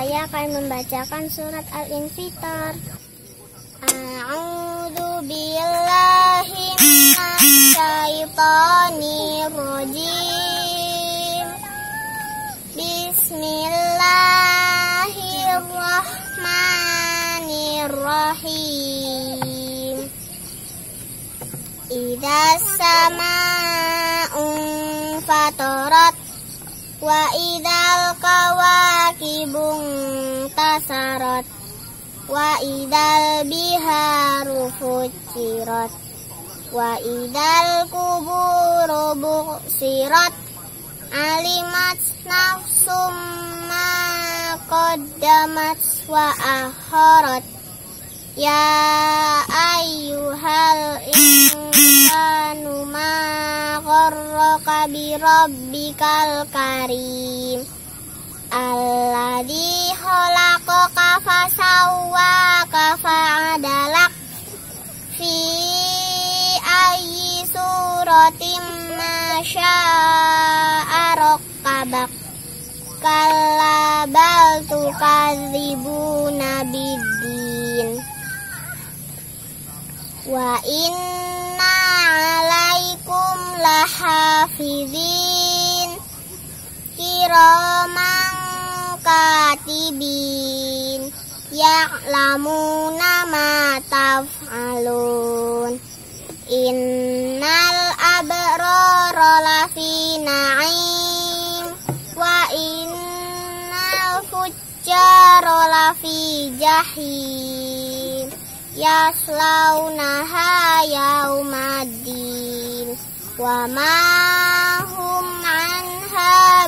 saya akan membacakan surat Al-Infitar. A'udzu billahi minasyaitonir rajim. Bismillahirrahmanirrahim. Idzas samaa'un fatarat wa idzal kawakibun tasarat wa idzal biharu fujirat wa idzal kuburu bu'sirat alimat nafsum ma qaddamat wa akharat. Ya ayyuhal insanu ma gharraka bi rabbikal karim alladzi khalaqaka fasawwaka fa'adalak fi ayyi suratin ma syaa rakkabak kalla bal tukadzibuna biddin wa inna 'alaikum lahafizin kiraman katibin ya'lamuna ma taf'alun. Innal abrara lafi na'im wa innal fujjara lafi jahim yaslaunaha yaumaddin wa ma hum anha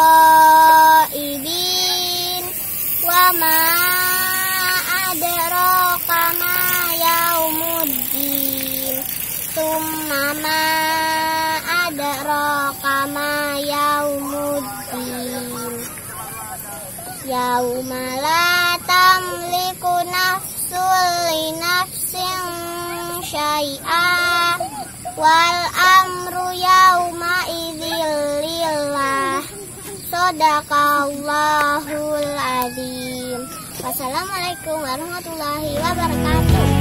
bighaibin wa ma adraka ma yaumuddin tsumma ma adraka ma yaumuddin yauma la tamliku nafsun li nafsin syai'a wal amru yauma idzil lillah. Shadaqallahul azim. Wassalamualaikum warahmatullahi wabarakatuh.